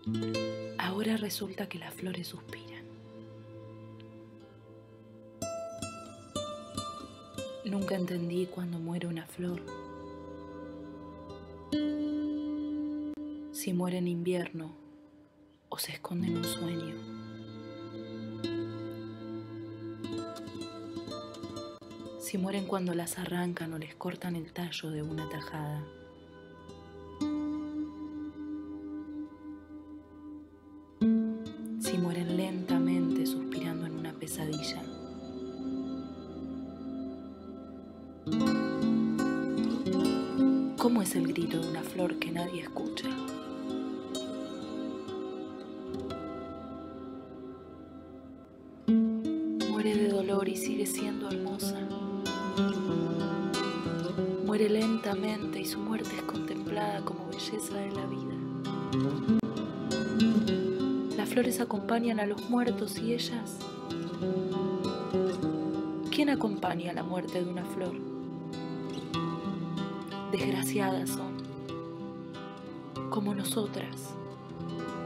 Ahora resulta que las flores suspiran. Nunca entendí cuando muere una flor, si muere en invierno o se esconde en un sueño. Si mueren cuando las arrancan o les cortan el tallo de una tajada. Si mueren lentamente suspirando en una pesadilla. ¿Cómo es el grito de una flor que nadie escucha? Muere de dolor y sigue siendo hermosa. Muere lentamente y su muerte es contemplada como belleza de la vida. Las flores acompañan a los muertos y ellas. ¿Quién acompaña la muerte de una flor? Desgraciadas son, como nosotras.